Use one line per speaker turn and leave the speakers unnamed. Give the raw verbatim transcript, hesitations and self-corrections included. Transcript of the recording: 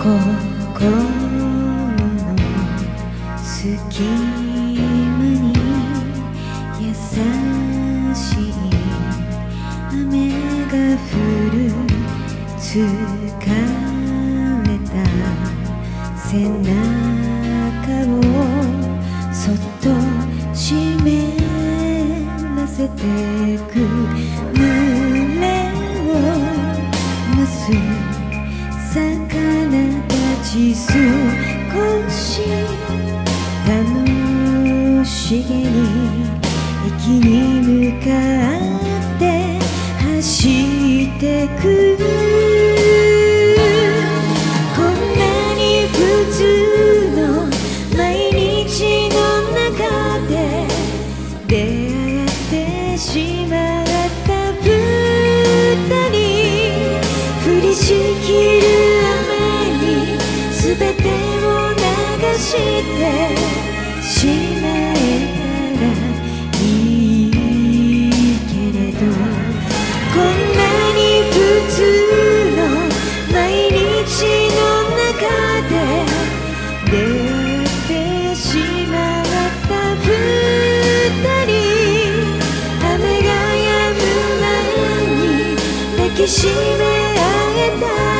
心の隙間に優しい雨が降る。疲れた背中をそっと湿らせてく。胸をなす魚たち、少し楽しげに駅に向かって走ってく。こんなに普通の毎日の中で出会ってしまった二人、降りしきる雨に全てを流してしまえたらいいけれど、こんなに普通の毎日の中で出会ってしまった二人、雨が止む前に抱きしめ合えた